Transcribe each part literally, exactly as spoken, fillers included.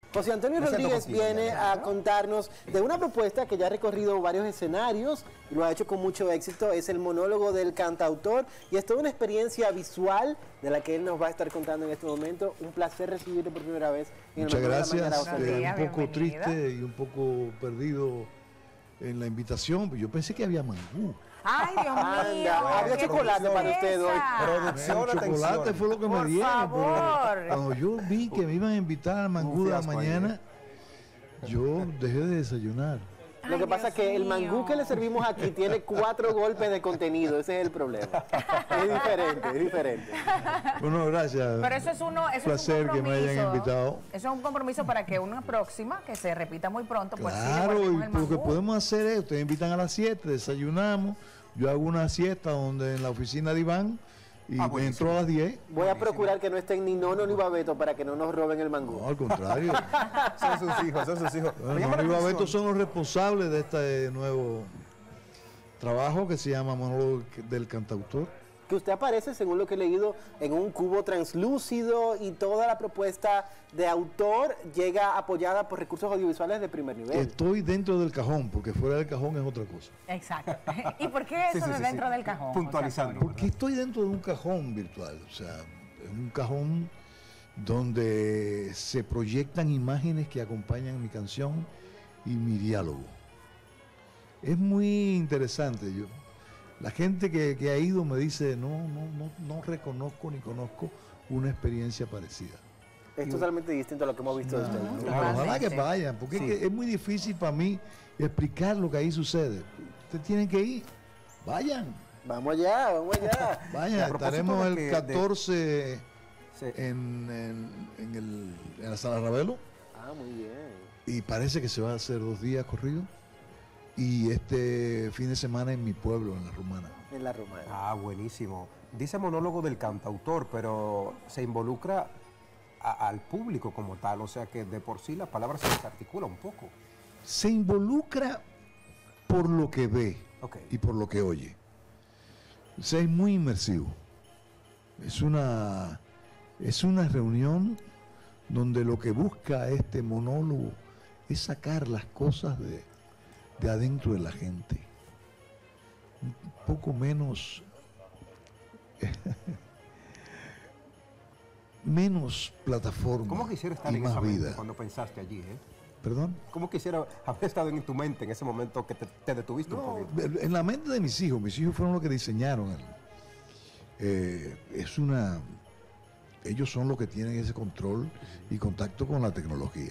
José Antonio Rodríguez viene a contarnos de una propuesta que ya ha recorrido varios escenarios y lo ha hecho con mucho éxito. Es el monólogo del cantautor y es toda una experiencia visual de la que él nos va a estar contando en este momento. Un placer recibirlo por primera vez en Muchas el gracias. de la mañana, eh, un poco triste y un poco perdido en la invitación. Yo pensé que había mangú. Ay, Dios mío. Anda, había chocolate para usted hoy. Producción, el chocolate fue lo que Por me dieron. favor. Cuando yo vi que me iban a invitar al mangú de la mañana, yo dejé de desayunar. Lo que Ay, pasa es que el mangú que le servimos aquí tiene cuatro golpes de contenido. Ese es el problema. Es diferente, es diferente. Bueno, gracias. Pero eso es uno, eso placer es un que me hayan invitado. Eso es un compromiso para que una próxima, que se repita muy pronto, pues sí, Claro, devolvemos y el lo que mangú. podemos hacer es, ustedes invitan a las siete, desayunamos, yo hago una siesta donde en la oficina de Iván y Ah, me entro a las diez. Voy a procurar que no estén ni Nono ni Babeto para que no nos roben el mangú. No, al contrario. Son sus hijos, son sus hijos. Me llama la Nono y Babeto atención. son los responsables de este nuevo trabajo que se llama Monólogo del Cantautor. Que usted aparece, según lo que he leído, en un cubo translúcido y toda la propuesta de autor llega apoyada por recursos audiovisuales de primer nivel. Estoy dentro del cajón, porque fuera del cajón es otra cosa. Exacto. ¿Y por qué eso Sí, sí, de sí, dentro sí. del cajón? Puntualizando. Porque estoy dentro de un cajón virtual, o sea, es un cajón donde se proyectan imágenes que acompañan mi canción y mi diálogo. Es muy interesante. Yo, la gente que, que ha ido me dice, no, no, no, no reconozco ni conozco una experiencia parecida. Es totalmente distinto a lo que hemos visto de usted. No, ¿no? ojalá Totalmente. que vayan, porque Sí. es, que es muy difícil para mí explicar lo que ahí sucede. Ustedes tienen que ir, vayan, Vamos allá, vamos allá. Y a vayan. propósito Estaremos de el que- de- catorce Sí. en, en, en el, en la Sala Ravelo Ah, muy bien. y parece que se va a hacer dos días corridos y este fin de semana en mi pueblo, en La Romana. En la Romana. Ah, buenísimo. Dice monólogo del cantautor, pero se involucra a- al público como tal, o sea que de por sí la palabra se desarticula un poco. Se involucra por lo que ve Ok. y por lo que oye. O sea, es muy inmersivo. Es una, es una reunión donde lo que busca este monólogo es sacar las cosas de, de adentro de la gente. Un poco menos, menos plataforma ¿Cómo quisiera estar y en más esa mente vida. cuando pensaste allí? Eh? ¿Perdón? ¿Cómo quisiera haber estado en tu mente en ese momento que te, te detuviste un poquito? En la mente de mis hijos, mis hijos fueron los que diseñaron. el- eh, es una, ellos son los que tienen ese control y contacto con la tecnología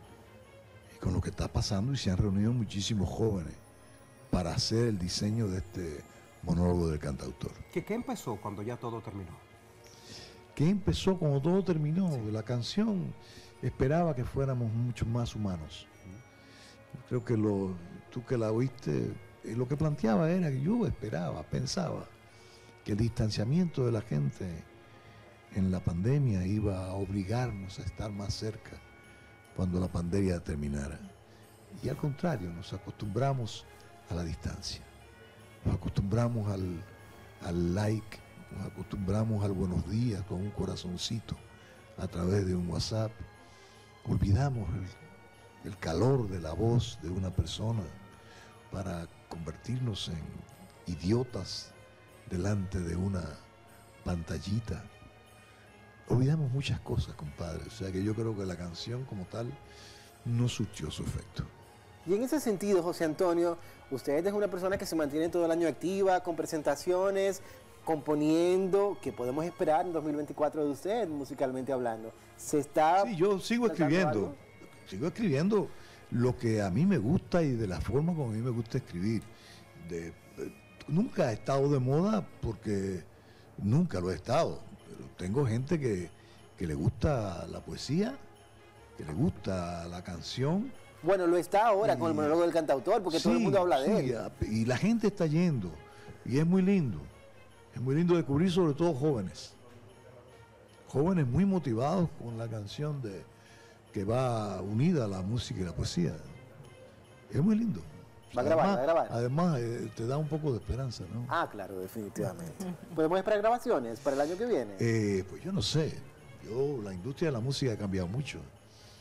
y con lo que está pasando y se han reunido muchísimos jóvenes para hacer el diseño de este monólogo del cantautor. ¿Qué, qué empezó cuando ya todo terminó? ¿Qué empezó cuando todo terminó? La canción esperaba que fuéramos mucho más humanos. Creo que lo, tú que la oíste, eh, lo que planteaba era que yo esperaba, pensaba que el distanciamiento de la gente en la pandemia iba a obligarnos a estar más cerca cuando la pandemia terminara. Y al contrario, nos acostumbramos a la distancia, nos acostumbramos al, al like, nos acostumbramos al buenos días con un corazoncito a través de un WhatsApp. Olvidamos el, el calor de la voz de una persona para convertirnos en idiotas delante de una pantallita. Olvidamos muchas cosas, compadre. O sea que yo creo que la canción como tal no surtió su efecto. Y en ese sentido, José Antonio, usted es una persona que se mantiene todo el año activa, con presentaciones, componiendo, que podemos esperar en dos mil veinticuatro de usted, musicalmente hablando. Se está... Sí, yo sigo tratando escribiendo, algo? sigo escribiendo lo que a mí me gusta y de la forma como a mí me gusta escribir. De, eh, nunca ha estado de moda porque nunca lo he estado, pero tengo gente que, que le gusta la poesía, que le gusta la canción. Bueno, lo está ahora Y- con el monólogo del cantautor, porque todo el Sí, mundo habla de sí, él. a- y la gente está yendo, y es muy lindo, es muy lindo descubrir sobre todo jóvenes, jóvenes muy motivados con la canción de que va unida a la música y la poesía. Es muy lindo. Va a grabar, Además- va a grabar. Además, eh, te da un poco de esperanza, ¿no? Ah, claro, definitivamente. ¿Podemos esperar grabaciones para el año que viene? Eh, pues yo no sé. Yo, la industria de la música ha cambiado mucho.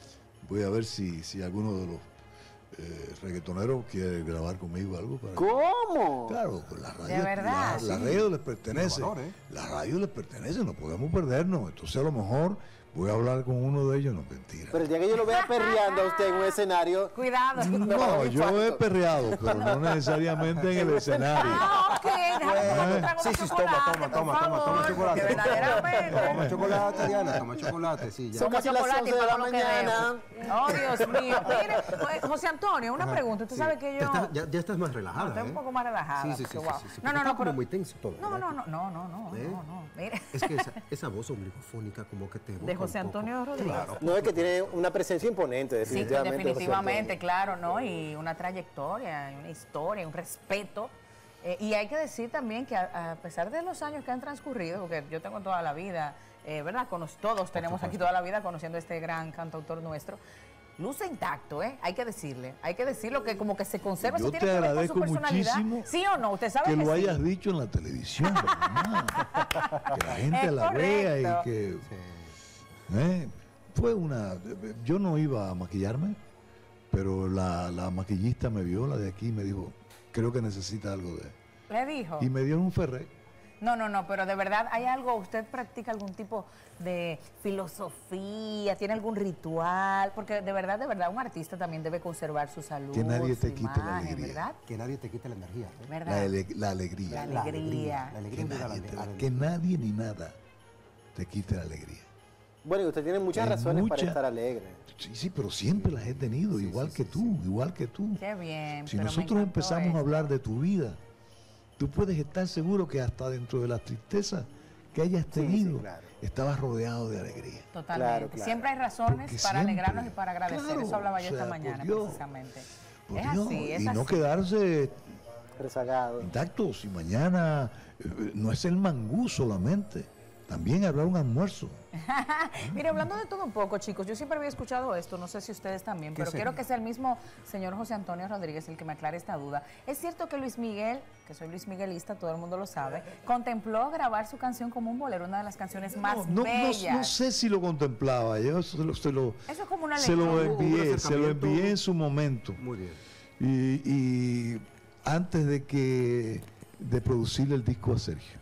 voy a ver si, si alguno de los eh, reggaetoneros quiere grabar conmigo algo. Para ¿Cómo? Claro, pues la radio, De verdad, la, la sí. radio les pertenece. Innovador, ¿eh? La radio les pertenece, no podemos perdernos. Entonces a lo mejor voy a hablar con uno de ellos, no, mentira. Pero el día que yo lo vea perreando a usted en un escenario, Cuidado. me va a dar No, un yo he infarto. perreado, pero no necesariamente en el escenario. Ah, ok, déjame tomar un trago Sí, de sí, chocolate, toma, toma, por toma, toma, toma favor, chocolate. porque verdaderamente. Toma chocolate, Diana, toma chocolate, sí, ya. Son Como casi las chocolate once y de la para lo que mañana. debo. Oh, Dios mío. Mire, pues, José Antonio, una pregunta. Usted Sí. sabe que Ya yo... estás- ya, ya estás más relajada, Estoy un ¿eh? poco más relajada. Sí, sí, sí, porque, sí, wow. sí, sí, No, porque no, está no, como pero... muy tenso todo, No, ¿verdad? no, no, no, no, no, ¿Eh? no, no. Mire. Es que esa, esa voz obligofónica como que te evoca De un José poco. Antonio Rodríguez. Claro. No, es que tiene una presencia imponente, Sí, definitivamente. José definitivamente, Antonio. claro, ¿no? Y una trayectoria, y una historia, un respeto. Eh, y hay que decir también que a, a pesar de los años que han transcurrido, porque yo tengo toda la vida, eh, ¿verdad? Cono- todos tenemos aquí toda la vida conociendo a este gran cantautor nuestro. Luce intacto, ¿eh? Hay que decirle. Hay que decirlo que como que se conserva, Yo eso tiene te que ver con su agradezco personalidad. muchísimo ¿Sí o no? Usted sabe que que, lo sí. hayas dicho en la televisión, mamá. Que la gente Es la vea y correcto. que... Sí. eh, fue una... Yo no iba a maquillarme, pero la, la maquillista me vio, la de aquí, y me dijo, creo que necesita algo de... Le dijo. Y me dio un ferré. No, no, no, pero de verdad, ¿hay algo, usted practica algún tipo de filosofía, tiene algún ritual? Porque de verdad, de verdad, un artista también debe conservar su salud, Que nadie te su quite la imagen, alegría. ¿verdad? Que nadie te quite la energía. ¿eh? La, ¿Verdad? ale- la alegría. La alegría. La Que alegría llega a la- nadie, te la- a la- que nadie ni nada te quite la alegría. Bueno, y usted tiene muchas Hay razones para mucha- estar alegre. Sí, sí, pero siempre las he tenido, igual que tú, igual que tú. Qué bien. Si pero me nosotros encantó empezamos esto. a hablar de tu vida, tú puedes estar seguro que hasta dentro de las tristezas que hayas sí, tenido, claro. estabas rodeado de alegría. Totalmente. Claro, claro. Siempre hay razones Porque para siempre, alegrarnos y para agradecer. claro, Eso hablaba yo o sea, esta por mañana, Dios, precisamente. Por es Dios, así, es y no así. quedarse Rezagado. intactos. Y mañana eh, no es el mangú solamente, también habrá un almuerzo. Mire, hablando de todo un poco, chicos, yo siempre había escuchado esto, no sé si ustedes también, ¿Qué pero sería? quiero que sea el mismo señor José Antonio Rodríguez el que me aclare esta duda. ¿Es cierto que Luis Miguel, que soy Luis Miguelista, todo el mundo lo sabe, contempló grabar su canción como un bolero, una de las canciones más No, no, no- bellas? no sé si lo contemplaba, yo se lo, se lo, Eso es como una se lo lectura. Un envié, se lo acercamiento. envié en su momento. Muy bien. Y, y antes de que de producirle el disco a Sergio,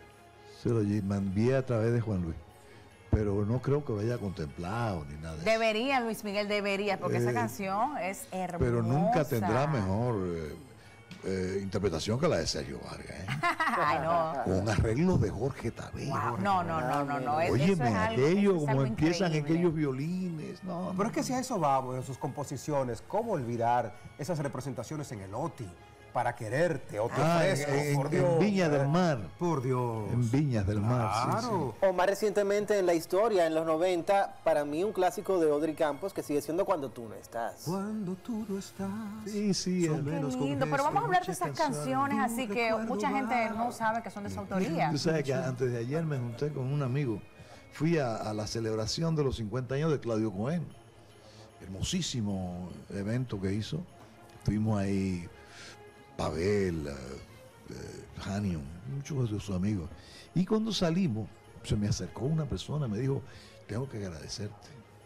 se lo lle- me envié a través de Juan Luis, pero no creo que lo haya contemplado ni nada de eso. Debería, Luis Miguel, debería, porque esa Eh, canción es hermosa. Pero nunca tendrá mejor eh, eh, interpretación que la de Sergio Vargas, ¿eh? Ay, no. Con arreglos de Jorge Tabé. Wow, no, no, no, no, no. es- eso Óyeme, es algo- aquello, eso es como algo empiezan increíble. aquellos violines. No, Pero no, es que si a eso vamos, en sus composiciones, ¿cómo olvidar esas representaciones en el O T I? Para quererte, O T I Ah, fresco, en- por en Dios. Viña del Mar. Por Dios. En Viñas del Mar, sí, Claro. O más recientemente en la historia, en los noventa, para mí un clásico de Audrey Campos que sigue siendo Cuando tú no estás. Cuando tú no estás. Sí, sí, son el- Qué menos con lindo, pero gesto, vamos a hablar de muchas esas canciones. canciones, así que Recuerdo mucha gente vago. no sabe que son de su autoría. Tú sabes que antes de ayer me junté con un amigo. Fui a, a la celebración de los cincuenta años de Claudio Cohen. Hermosísimo evento que hizo. Estuvimos ahí, Pavel, eh, eh, Hanion, muchos de sus amigos. Y cuando salimos, se me acercó una persona, me dijo, tengo que agradecerte.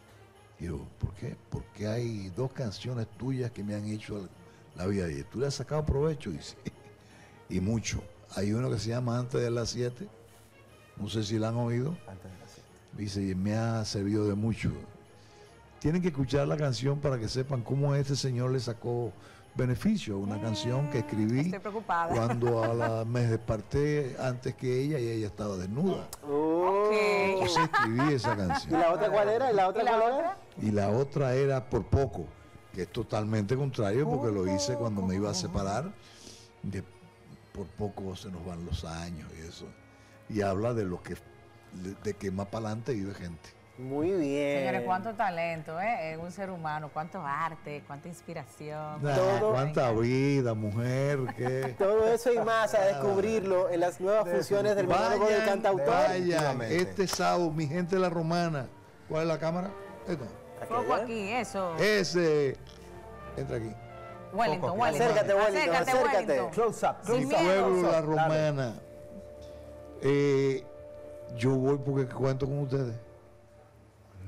Y yo, ¿por qué? Porque hay dos canciones tuyas que me han hecho la vida. Y tú le has sacado provecho, dice. Y mucho. Hay uno que se llama Antes de las siete. No sé si la han oído. Antes de las siete. Dice, me ha servido de mucho. Tienen que escuchar la canción para que sepan cómo este señor le sacó beneficio a una canción que escribí Estoy preocupada. cuando a la, me desperté antes que ella y ella estaba desnuda. Oh. Ok. Entonces escribí esa ¿Y canción. la otra cuál era? ¿Y la otra ¿Y la cuál otra? era? Y la otra era Por Poco, que es totalmente contrario porque lo hice cuando me iba a separar. De por poco se nos van los años y eso. Y habla de lo que de, de que más para adelante vive gente. Muy bien. Señores, cuánto talento, ¿eh? En un ser humano, cuánto arte, cuánta inspiración. Ah, Todo- cuánta vida, mujer, que Todo eso y más a descubrirlo en las nuevas funciones del monólogo del cantautor. vayan, Definitivamente. este sábado, mi gente de la Romana. ¿Cuál es la cámara? Esta. Foco aquí, eso. Ese. Entra aquí. Wellington, Foco, Wellington. acércate, Wellington, Acércate, acércate. Wellington. Close up, Sin close Mi up. miedo. pueblo, la Dale. Romana. Eh, yo voy porque cuento con ustedes.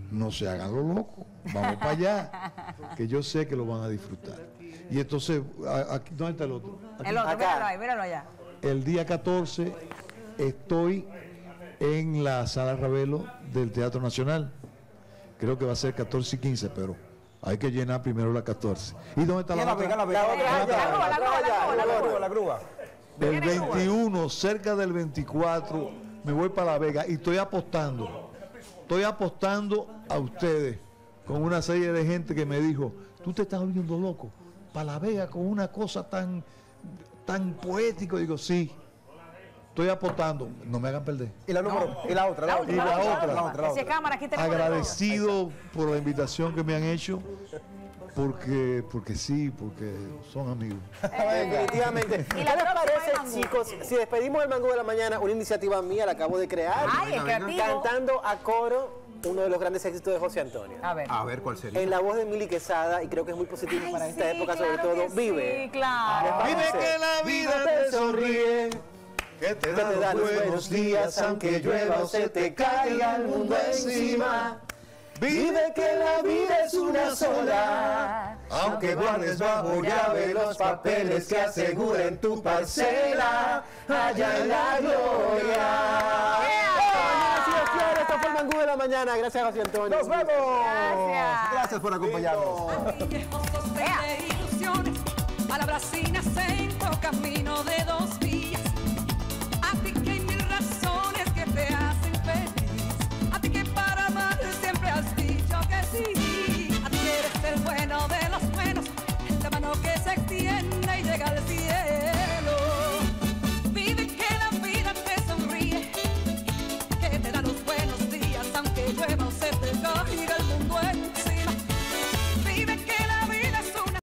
no se hagan lo loco, vamos para allá, que yo sé que lo van a disfrutar. Y entonces, aquí, ¿dónde está el otro? Aquí. El otro, Acá. míralo ahí, míralo allá. El día catorce estoy en la Sala Ravelo del Teatro Nacional. Creo que va a ser catorce y quince, pero hay que llenar primero la catorce. ¿Y dónde está Y la la otra? Vega, la Vega. La otra La allá, grúa, la grúa, la grúa, la La grúa. grúa, la grúa. El veintiuno, cerca del veinticuatro, me voy para La Vega y estoy apostando. Estoy apostando a ustedes con una serie de gente que me dijo, tú te estás volviendo loco. Para La Vega con una cosa tan, tan poética. Digo, sí, estoy apostando. No me hagan perder. Y la número, y la otra, la otra. Y la otra. La otra, la otra. Ese cámara, aquí tenemos de todo. Agradecido por la invitación que me han hecho, porque, porque sí, porque son amigos. Definitivamente. ¿Y ¿Qué la les próxima parece, del mangú? chicos, si despedimos el Mangú de la Mañana, una iniciativa mía, la acabo de crear, Ay, es creativo. cantando a coro uno de los grandes éxitos de José Antonio? A ver. A ver, ¿cuál sería? En la voz de Mili Quesada, y creo que es muy positivo Ay, para esta sí, época, claro sobre todo, que Vive. Sí, claro. Vive que la vida te sonríe, que te Que te da los buenos días, aunque llueva o se te caiga el mundo encima. Vive que la vida es una sola, aunque guardes bajo llave los papeles que aseguren tu parcela allá en la gloria. Así es, claro, esto fue el Mangú de la Mañana. Gracias, José Antonio. ¡Nos vemos! Gracias. Gracias por acompañarnos. Viejos de ilusiones, palabras sin acento, camino de dos vías.